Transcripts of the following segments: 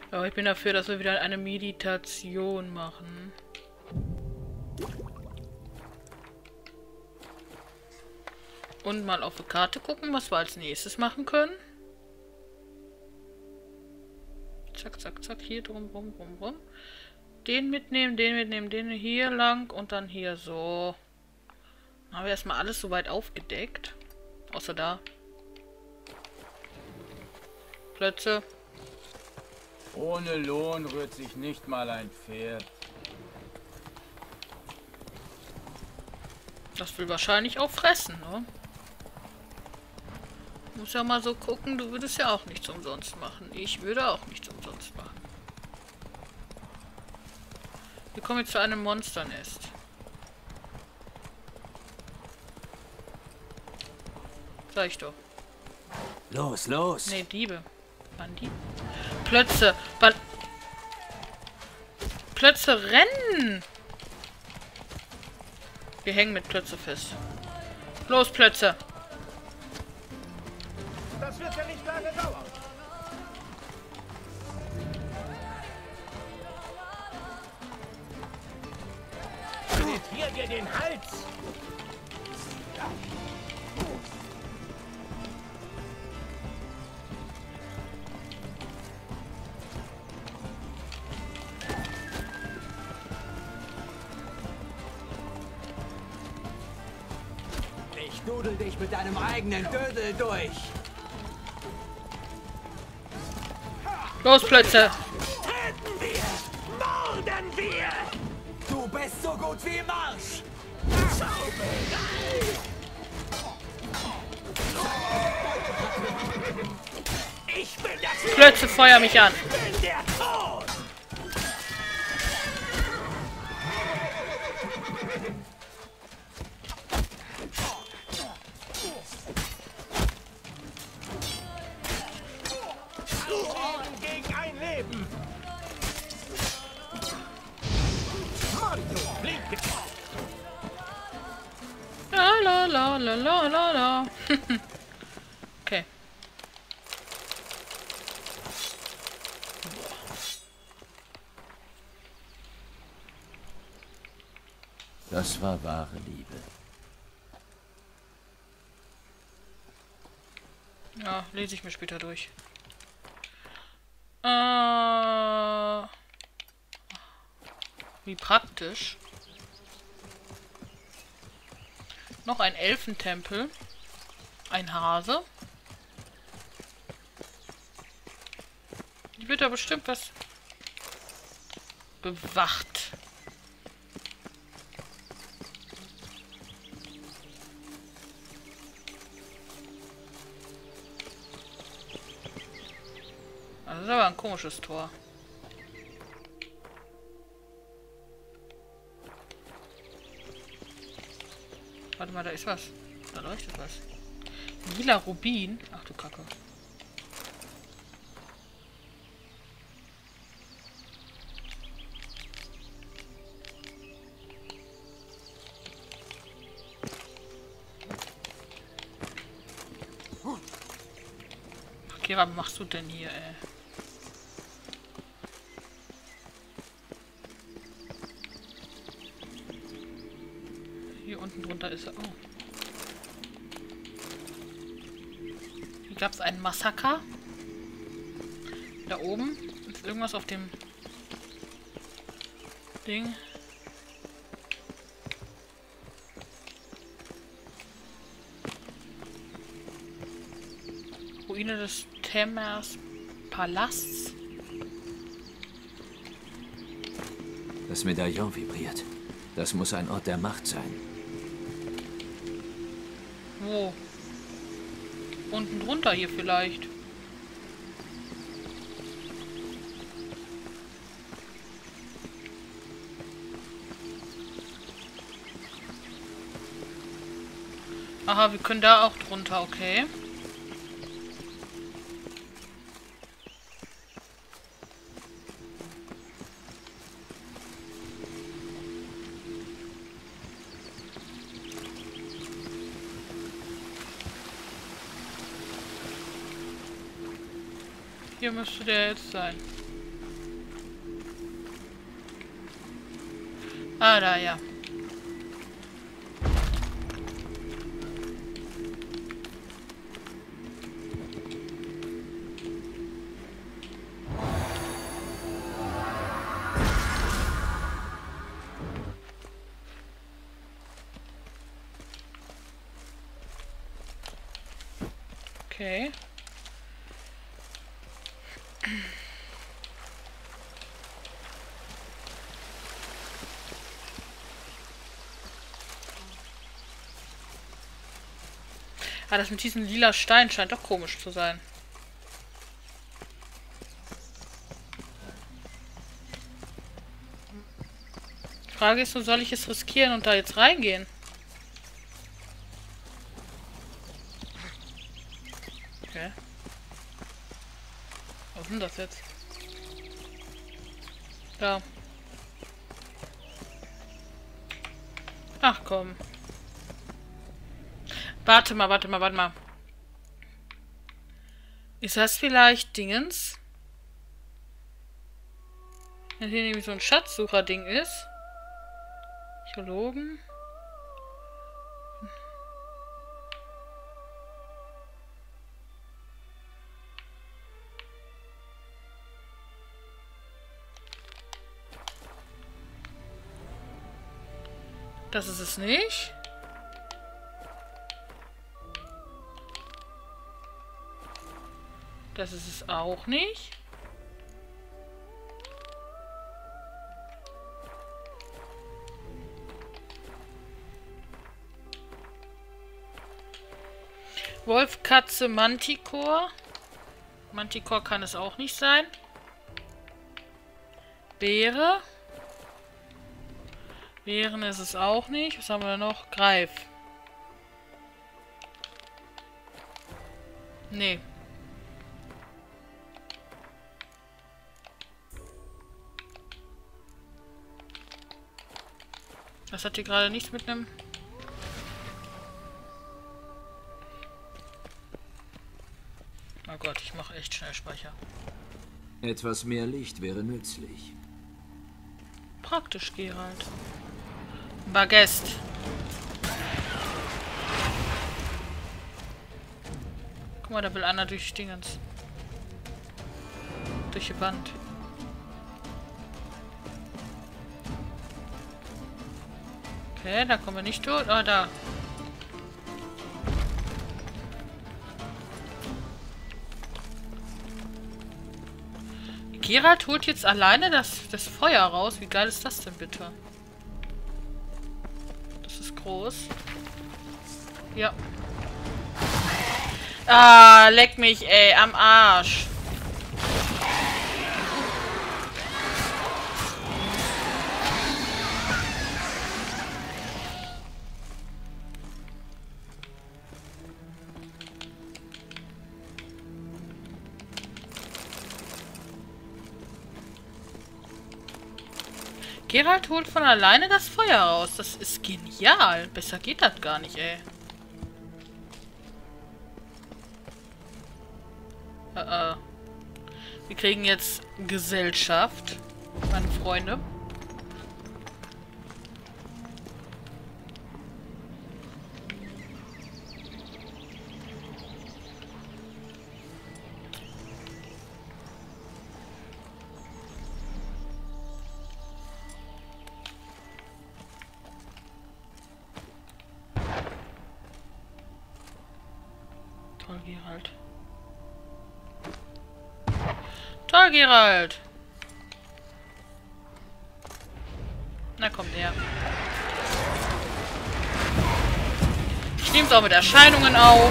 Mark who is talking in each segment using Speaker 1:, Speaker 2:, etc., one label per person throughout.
Speaker 1: Aber ich bin dafür, dass wir wieder eine Meditation machen. Und mal auf die Karte gucken, was wir als nächstes machen können. Zack, zack, zack, hier drum, rum, rum, rum. Den mitnehmen, den hier lang und dann hier so. Dann haben wir erstmal alles soweit aufgedeckt. Außer da. Plätze.
Speaker 2: Ohne Lohn rührt sich nicht mal ein Pferd.
Speaker 1: Das will wahrscheinlich auch fressen, ne? Muss ja mal so gucken, du würdest ja auch nichts umsonst machen. Ich würde auch nichts umsonst machen. Wir kommen jetzt zu einem Monsternest. Sag ich doch.
Speaker 2: Los, los!
Speaker 1: Ne, Diebe. Waren die? Plötze. Plötze rennen! Wir hängen mit Plötze fest. Los, Plötze!
Speaker 3: Das wird ja nicht lange dauern. Penetrier dir den Hals!
Speaker 2: Ich dudel dich mit deinem eigenen Dödel durch!
Speaker 1: Los, Plötze!
Speaker 3: Töten wir! Morden wir!
Speaker 2: Du bist so gut wie Marsch!
Speaker 3: Ich bin das
Speaker 1: Plötze, feuer mich an!
Speaker 3: Ich bin der Tod! Leben gegen ein Leben! Mario, flieg!
Speaker 1: La la la la la la la. Okay.
Speaker 2: Das war wahre Liebe.
Speaker 1: Ja, lese ich mir später durch. Wie praktisch. Noch ein Elfentempel. Ein Hase. Die wird da bestimmt was bewacht. Das ist aber ein komisches Tor. Warte mal, da ist was. Da leuchtet was. Lila Rubin. Ach du Kacke. Kira, was machst du denn hier, ey? Hier unten drunter ist er. Oh. Hier gab es einen Massaker. Da oben ist irgendwas auf dem Ding. Ruine des Temers Palasts.
Speaker 2: Das Medaillon vibriert. Das muss ein Ort der Macht sein.
Speaker 1: Wo? Unten drunter hier vielleicht. Aha, wir können da auch drunter, okay. Hier müsste der jetzt sein. Ah, da, ja. Okay. Ah, das mit diesem lila Stein scheint doch komisch zu sein. Die Frage ist nur, soll ich es riskieren und da jetzt reingehen? Okay. Was ist denn das jetzt? Da. Ach komm. Warte mal, warte mal, warte mal. Ist das vielleicht Dingens? Wenn hier nämlich so ein Schatzsucher-Ding ist. Archäologen. Das ist es nicht. Das ist es auch nicht. Wolf, Katze, Manticore. Manticore kann es auch nicht sein. Beere. Bären ist es auch nicht. Was haben wir noch? Greif. Nee. Das hat hier gerade nichts mit einem... Oh Gott, ich mache echt schnell Speicher.
Speaker 2: Etwas mehr Licht wäre nützlich.
Speaker 1: Praktisch, Geralt. Bagest. Guck mal, da will Anna durch Dingens. Durch die Wand. Okay, da kommen wir nicht durch. Oh, da. Geralt holt jetzt alleine das Feuer raus. Wie geil ist das denn bitte? Das ist groß. Ja. Ah, leck mich, ey. Am Arsch. Geralt holt von alleine das Feuer raus. Das ist genial. Besser geht das gar nicht, ey. Wir kriegen jetzt Gesellschaft, meine Freunde. Toll, Geralt. Toll, Geralt. Na, kommt her. Ich nehme es auch mit Erscheinungen auf.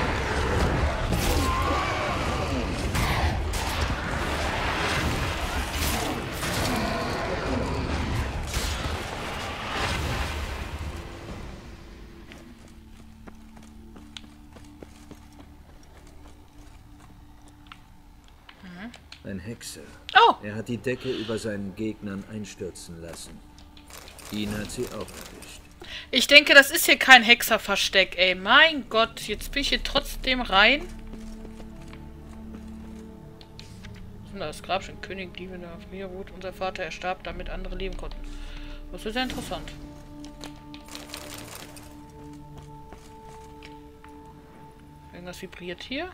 Speaker 2: Ein Hexer.
Speaker 1: Oh!
Speaker 2: Er hat die Decke über seinen Gegnern einstürzen lassen. Ihn hat sie auch erwischt.
Speaker 1: Ich denke, das ist hier kein Hexerversteck, ey. Mein Gott, jetzt bin ich hier trotzdem rein. Das Grabstein König, die in der Familie ruht. Unser Vater erstarb, damit andere leben konnten. Das ist ja interessant. Irgendwas vibriert hier.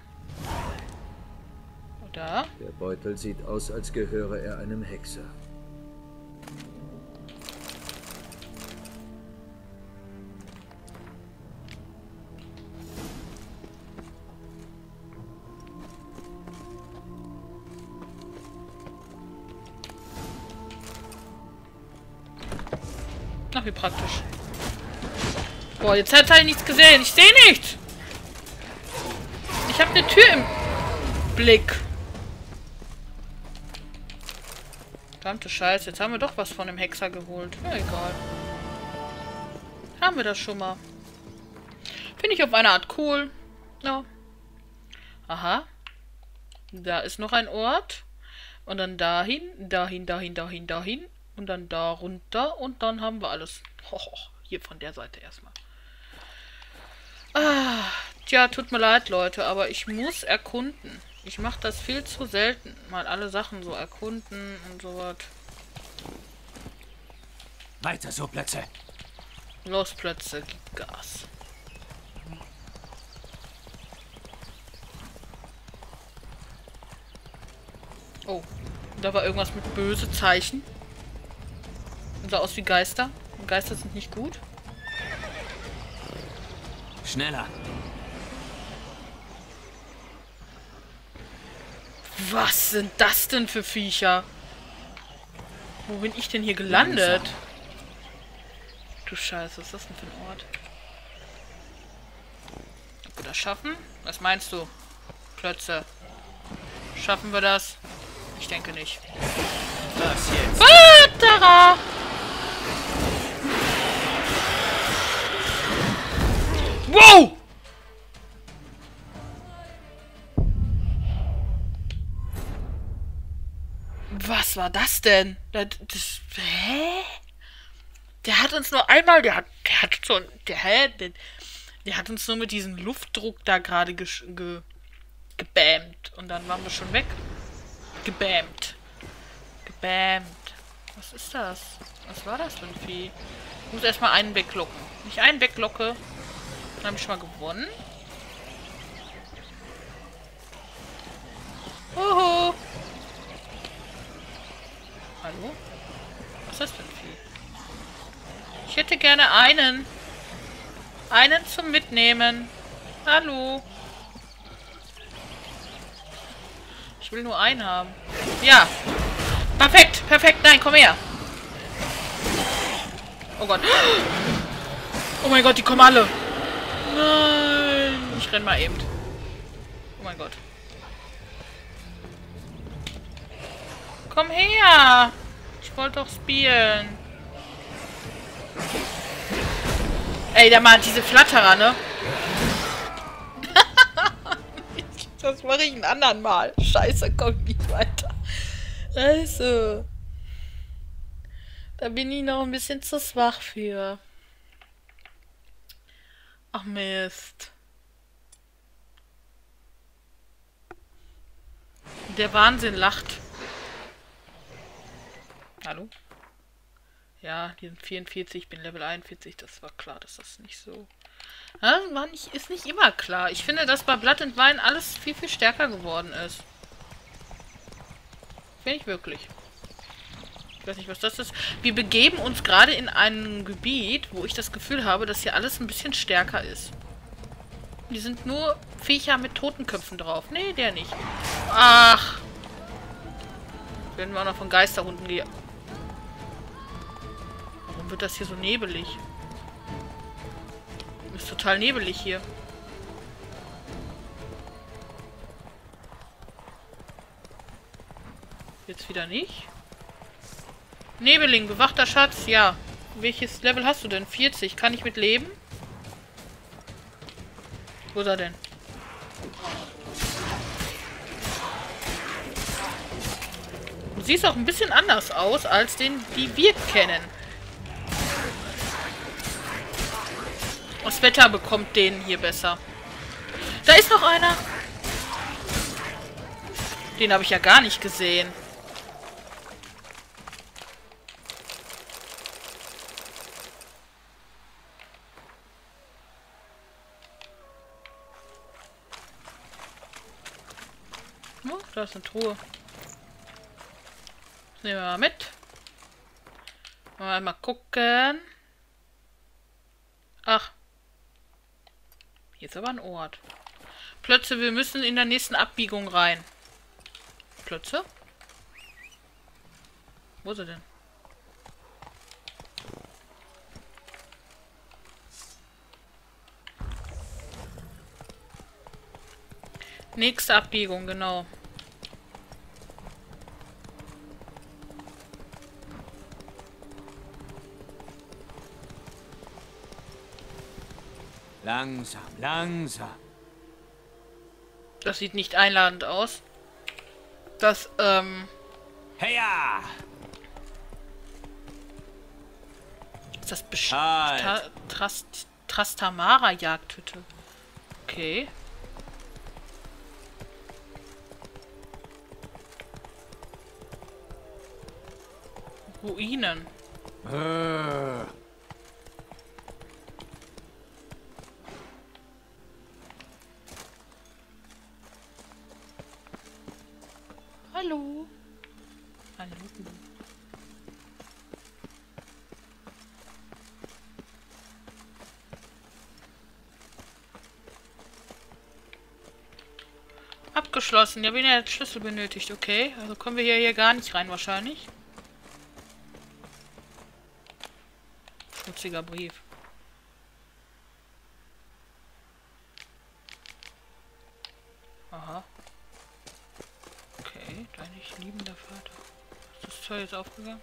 Speaker 1: Da.
Speaker 2: Der Beutel sieht aus, als gehöre er einem Hexer.
Speaker 1: Ach, wie praktisch. Boah, jetzt hat er nichts gesehen. Ich sehe nichts. Ich habe eine Tür im Blick. Verdammte Scheiße. Jetzt haben wir doch was von dem Hexer geholt. Ja, egal. Haben wir das schon mal. Finde ich auf eine Art cool. Ja. Aha. Da ist noch ein Ort. Und dann dahin, dahin, dahin, dahin, dahin. Und dann da runter. Und dann haben wir alles. Hier von der Seite erstmal. Ah, tja, tut mir leid, Leute. Aber ich muss erkunden. Ich mache das viel zu selten. Mal alle Sachen so erkunden und sowas.
Speaker 3: Weiter so, Plätze.
Speaker 1: Los, Plätze, gib Gas. Oh, da war irgendwas mit böse Zeichen. Sah aus wie Geister. Und Geister sind nicht gut.
Speaker 3: Schneller.
Speaker 1: Was sind das denn für Viecher? Wo bin ich denn hier gelandet? Du Scheiße, was ist das denn für ein Ort? Ob wir das schaffen? Was meinst du? Klötze. Schaffen wir das? Ich denke nicht.
Speaker 3: Das jetzt.
Speaker 1: Vatera! Wow! Was war das denn? Hä? Der hat uns nur einmal, der hat uns nur mit diesem Luftdruck da gerade gebämt. Und dann waren wir schon weg. Gebämt. Was ist das? Was war das für ein Vieh? Ich muss erstmal einen weglocken. Wenn ich einen weglocke, dann habe ich schon mal gewonnen. Hoho. Hallo? Was ist das für ein Vieh? Ich hätte gerne einen. Einen zum Mitnehmen. Hallo. Ich will nur einen haben. Ja. Perfekt, perfekt. Nein, komm her. Oh Gott. Oh mein Gott, die kommen alle. Nein. Ich renn mal eben. Oh mein Gott. Komm her. Ich wollte doch spielen. Ey, da mal diese Flatterer, ne? Das mache ich ein anderen Mal. Scheiße, komm nicht weiter. Also. Da bin ich noch ein bisschen zu schwach für. Ach Mist. Der Wahnsinn lacht. Hallo? Ja, die sind 44, ich bin Level 41. Das war klar, dass das nicht so... Ja, ist nicht immer klar. Ich finde, dass bei Blood and Wine alles viel, viel stärker geworden ist. Finde ich wirklich. Ich weiß nicht, was das ist. Wir begeben uns gerade in ein Gebiet, wo ich das Gefühl habe, dass hier alles ein bisschen stärker ist. Die sind nur Viecher mit Totenköpfen drauf. Nee, der nicht. Ach. Werden wir auch noch von Geisterhunden gehen. Warum wird das hier so nebelig? Ist total nebelig hier. Jetzt wieder nicht. Nebeling, bewachter Schatz, ja. Welches Level hast du denn? 40. Kann ich mit leben? Wo ist er denn? Du siehst auch ein bisschen anders aus, als den, die wir kennen. Das Wetter bekommt den hier besser. Da ist noch einer. Den habe ich ja gar nicht gesehen. da ist eine Truhe. Das nehmen wir mal mit. Mal gucken. Ach. Hier ist aber ein Ort. Plötze, wir müssen in der nächsten Abbiegung rein. Plötze? Wo ist er denn? Nächste Abbiegung, genau.
Speaker 3: Langsam, langsam.
Speaker 1: Das sieht nicht einladend aus. Das,
Speaker 3: Heya!
Speaker 1: ist das
Speaker 3: Halt.
Speaker 1: Trastamara-Jagdhütte. Okay. Ruinen. Hallo. Hallo. Abgeschlossen. Ja, wenn er jetzt Schlüssel benötigt, okay. Also kommen wir hier gar nicht rein wahrscheinlich. Schmutziger Brief. Aha. Okay, dein ich liebender Vater. Ist das Tor jetzt aufgegangen?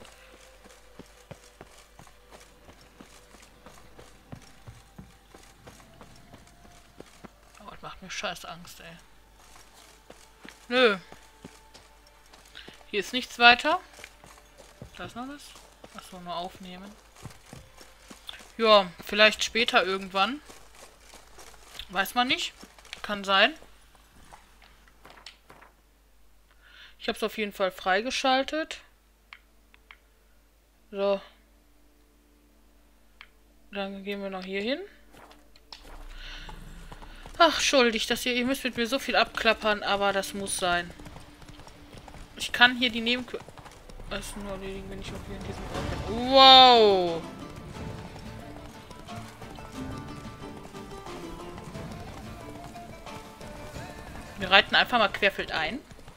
Speaker 1: Oh, das macht mir scheiß Angst, ey. Nö. Hier ist nichts weiter. Da ist noch was. Achso, nur aufnehmen. Ja, vielleicht später irgendwann. Weiß man nicht. Kann sein. Ich habe es auf jeden Fall freigeschaltet. So. Dann gehen wir noch hier hin. Ach, schuldig, dass ihr müsst mit mir so viel abklappern, aber das muss sein. Ich kann hier die Nebenquests nur erledigen, wenn ich auch hier in diesem Ort bin. Wow! Wir reiten einfach mal querfeldein.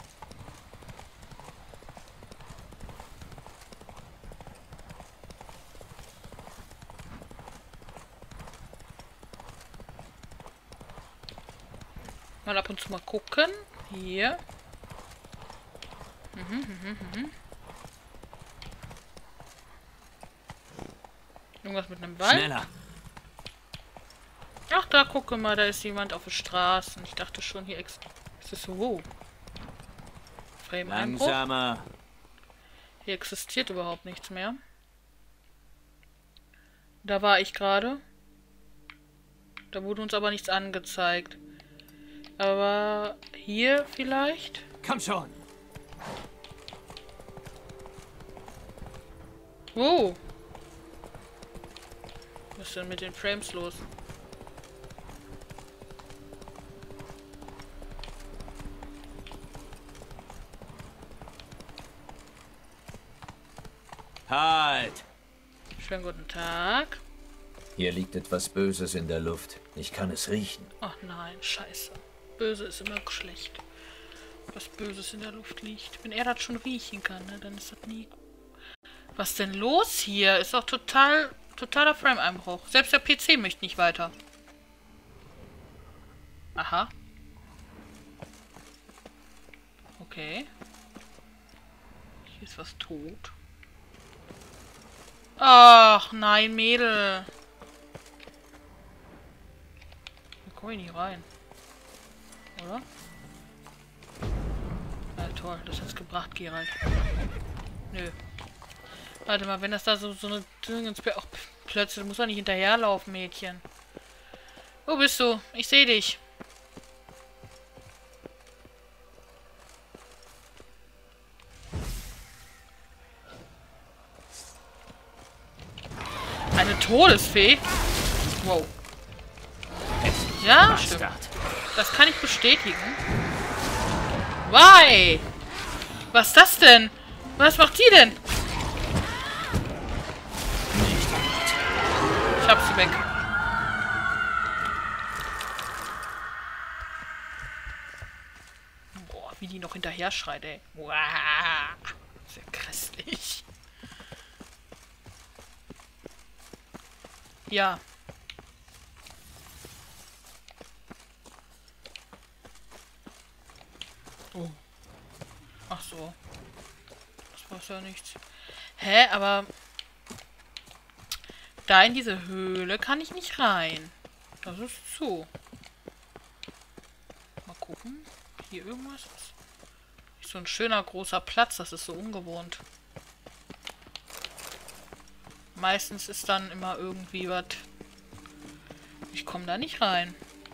Speaker 1: Mal ab und zu mal gucken. Hier. Irgendwas mit einem Ball.
Speaker 3: Schneller.
Speaker 1: Ach, da gucke mal, da ist jemand auf der Straße. Ich dachte schon, hier ist es so. Frame-Einbruch.
Speaker 3: Langsamer.
Speaker 1: Hier existiert überhaupt nichts mehr. Da war ich gerade. Da wurde uns aber nichts angezeigt. Aber hier vielleicht?
Speaker 3: Komm schon.
Speaker 1: Oh. Was ist denn mit den Frames los?
Speaker 3: Halt.
Speaker 1: Schönen guten Tag.
Speaker 2: Hier liegt etwas Böses in der Luft. Ich kann es riechen.
Speaker 1: Ach nein, scheiße. Böse ist immer schlecht. Was Böses in der Luft liegt. Wenn er das schon riechen kann, ne, dann ist das nie... Was denn los hier? Ist doch totaler Frame-Einbruch. Selbst der PC möchte nicht weiter. Aha. Okay. Hier ist was tot. Ach, nein, Mädel. Hier komme ich nicht rein. Oder? Ja, toll. Das hat's gebracht, Geralt. Nö. Warte mal, wenn das da so eine... Ach, plötzlich muss er nicht hinterherlaufen, Mädchen. Wo bist du? Ich sehe dich. Eine Todesfee? Wow. Ja, stimmt. Das kann ich bestätigen. Why? Was ist das denn? Was macht die denn? Ich hab sie weg. Boah, wie die noch hinterher schreit, ey. Wow. Sehr grässlich. Ja. Oh. Ach so. Das war ja nichts. Hä, aber da in diese Höhle kann ich nicht rein. Das ist zu. Mal gucken. Hier irgendwas ist. Nicht so ein schöner großer Platz, das ist so ungewohnt. Meistens ist dann immer irgendwie was. Ich komme da nicht rein.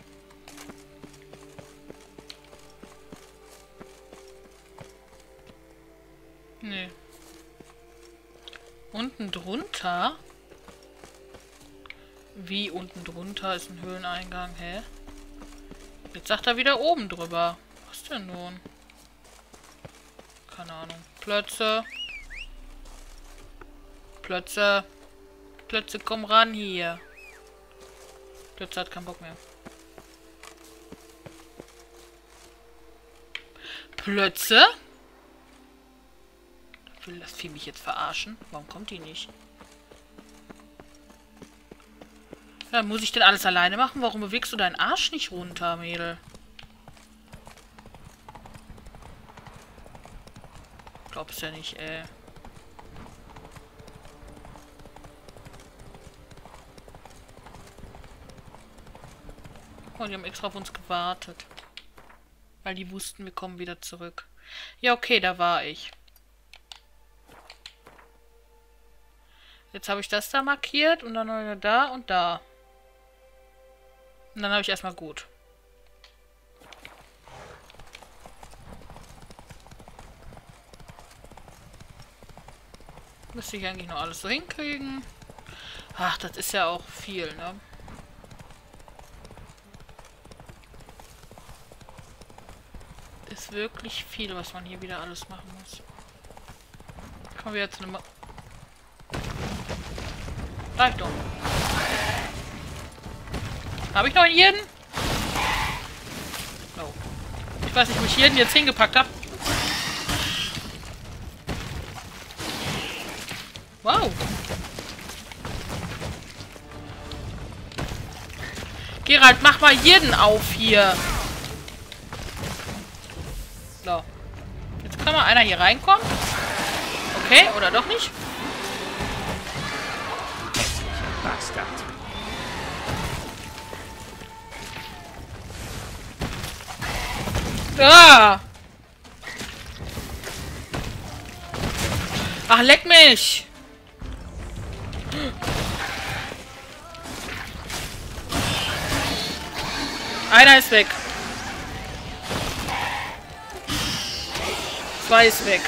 Speaker 1: Nee. Unten drunter? Wie unten drunter ist ein Höhleneingang? Hä? Jetzt sagt er wieder oben drüber. Was denn nun? Keine Ahnung. Plötze. Plötze. Plötze, komm ran hier. Plötze hat keinen Bock mehr. Plötze? Will das Vieh mich jetzt verarschen? Warum kommt die nicht? Ja, muss ich denn alles alleine machen? Warum bewegst du deinen Arsch nicht runter, Mädel? Glaubst ja nicht, ey. Oh, die haben extra auf uns gewartet. Weil die wussten, wir kommen wieder zurück. Ja, okay, da war ich. Jetzt habe ich das da markiert und dann da und da. Und dann habe ich erstmal gut. Müsste ich eigentlich noch alles so hinkriegen. Ach, das ist ja auch viel, ne? Ist wirklich viel, was man hier wieder alles machen muss. Kommen wir jetzt zu einem... Reichtum. Habe ich noch einen jeden? No. Ich weiß nicht, wo ich jeden jetzt hingepackt habe. Wow. Gerald, mach mal jeden auf hier. So. Jetzt kann mal einer hier reinkommen. Okay, oder doch nicht?
Speaker 3: Bastard.
Speaker 1: Ah! Ach, leck mich! Einer ist weg. 2 ist weg.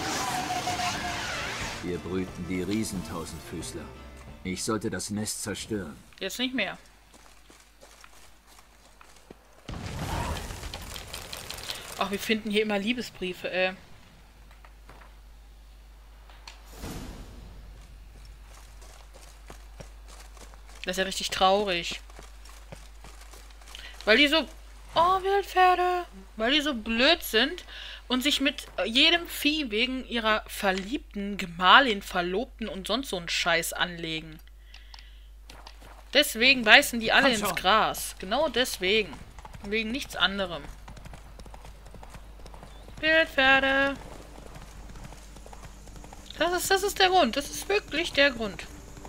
Speaker 2: Hier brüten die Riesentausendfüßler. Ich sollte das Nest zerstören.
Speaker 1: Jetzt nicht mehr. Ach, wir finden hier immer Liebesbriefe, ey. Das ist ja richtig traurig. Weil die so... Oh, Wildpferde! Weil die so blöd sind und sich mit jedem Vieh wegen ihrer Verliebten, Gemahlin, Verlobten und sonst so einen Scheiß anlegen. Deswegen beißen die alle ins Gras. Genau deswegen. Wegen nichts anderem. Wildpferde. Das ist der Grund. Das ist wirklich der Grund.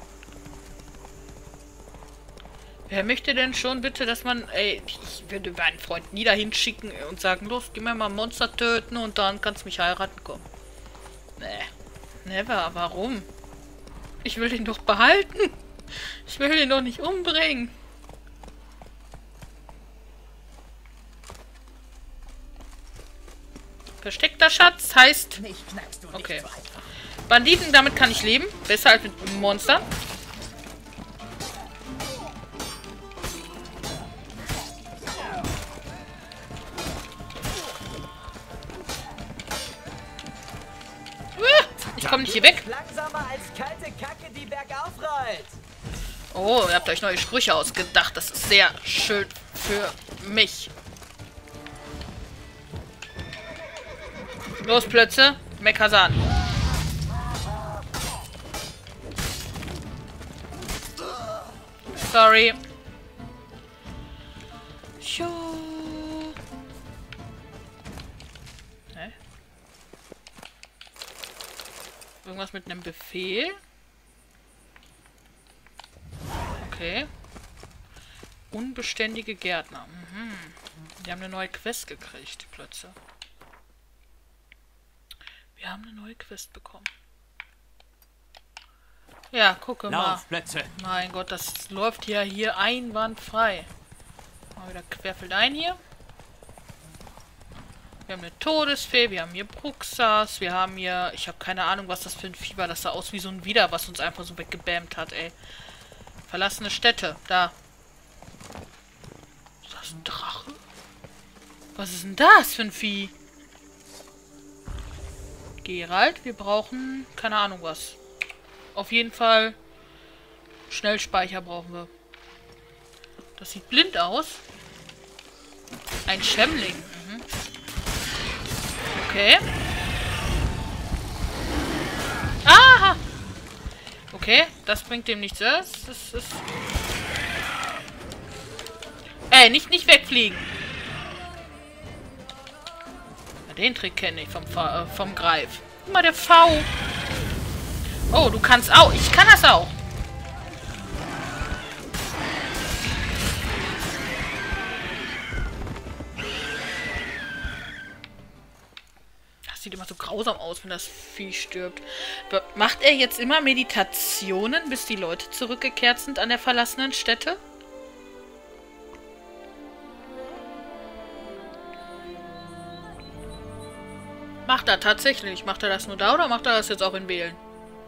Speaker 1: Wer möchte denn schon bitte, dass man... Ey, ich würde meinen Freund nie dahin schicken und sagen, los, geh mir mal ein Monster töten und dann kannst du mich heiraten kommen. Nee. Never. Warum? Ich will ihn doch behalten. Ich will ihn doch nicht umbringen. Versteckter Schatz heißt... Okay. Banditen, damit kann ich leben. Besser als mit Monstern.
Speaker 3: runter.
Speaker 1: Komm nicht hier weg.
Speaker 4: Langsamer als kalte Kacke, die bergauf rollt.
Speaker 1: Oh, ihr habt euch neue Sprüche ausgedacht. Das ist sehr schön für mich. Los, Plötze. Mekkasan. Sorry. Hä? Irgendwas mit einem Befehl? Okay. Unbeständige Gärtner. Mhm. Die haben eine neue Quest gekriegt, die Plötze. Wir haben eine neue Quest bekommen. Ja, gucke mal.
Speaker 3: Laufplätze.
Speaker 1: Mein Gott, das läuft ja hier einwandfrei. Mal wieder querfeldein hier. Wir haben eine Todesfee, wir haben hier Bruxas, wir haben hier... Ich habe keine Ahnung, was das für ein Vieh war. Das sah aus wie so ein Widder, was uns einfach so weggebammt hat, ey. Verlassene Städte. Da. Ist das ein Drache? Was ist denn das für ein Vieh? Geralt, wir brauchen... Keine Ahnung was. Auf jeden Fall... Schnellspeicher brauchen wir. Das sieht blind aus. Ein Schemmling. Mhm. Okay. Aha! Okay, das bringt dem nichts. Das ist... Ey, nicht wegfliegen. Ja, den Trick kenne ich vom Greif. Guck mal, der V. Oh, du kannst auch. Ich kann das auch. Das sieht immer so grausam aus, wenn das Vieh stirbt. Macht er jetzt immer Meditationen, bis die Leute zurückgekehrt sind an der verlassenen Stätte? Macht er tatsächlich. Macht er das nur da oder macht er das jetzt auch in Wählen?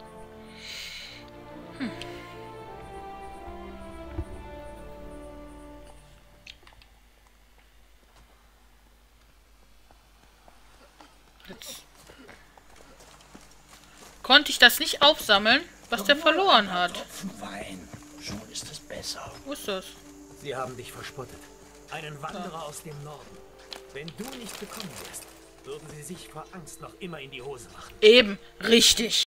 Speaker 1: Jetzt konnte ich das nicht aufsammeln, was der verloren hat.
Speaker 5: Wein. Schon ist es besser.
Speaker 1: Wo ist das?
Speaker 4: Sie haben dich verspottet. Einen Wanderer aus dem Norden. Wenn du nicht gekommen wärst, würden sie sich vor Angst noch immer in die Hose machen.
Speaker 1: Eben, richtig.